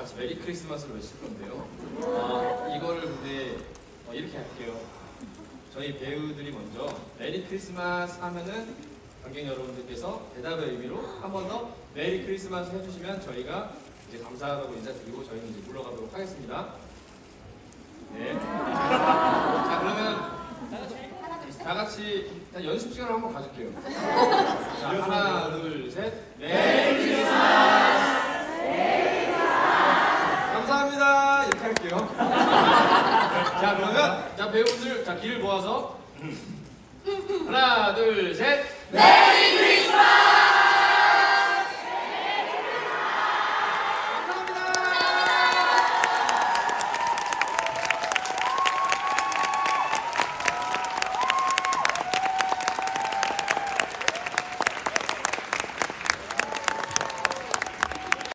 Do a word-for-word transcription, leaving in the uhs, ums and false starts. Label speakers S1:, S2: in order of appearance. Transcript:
S1: 같이 메리 크리스마스를 외칠 건데요. 어, 이거를 근데 어, 이렇게 할게요. 저희 배우들이 먼저 메리 크리스마스 하면은 관객 여러분들께서 대답의 의미로 한 번 더 메리 크리스마스 해주시면 저희가 이제 감사하다고 인사드리고 저희는 이제 물러가도록 하겠습니다. 네. 자, 그러면 다 같이 일단 연습 시간을 한번 가질게요. 자, 하나, 둘, 셋. 메리 크리스마스! 메리 크리스마스! 감사합니다. 이렇게 할게요. 자, 그러면 자 배우들 자 길을 모아서 하나, 둘, 셋. 메리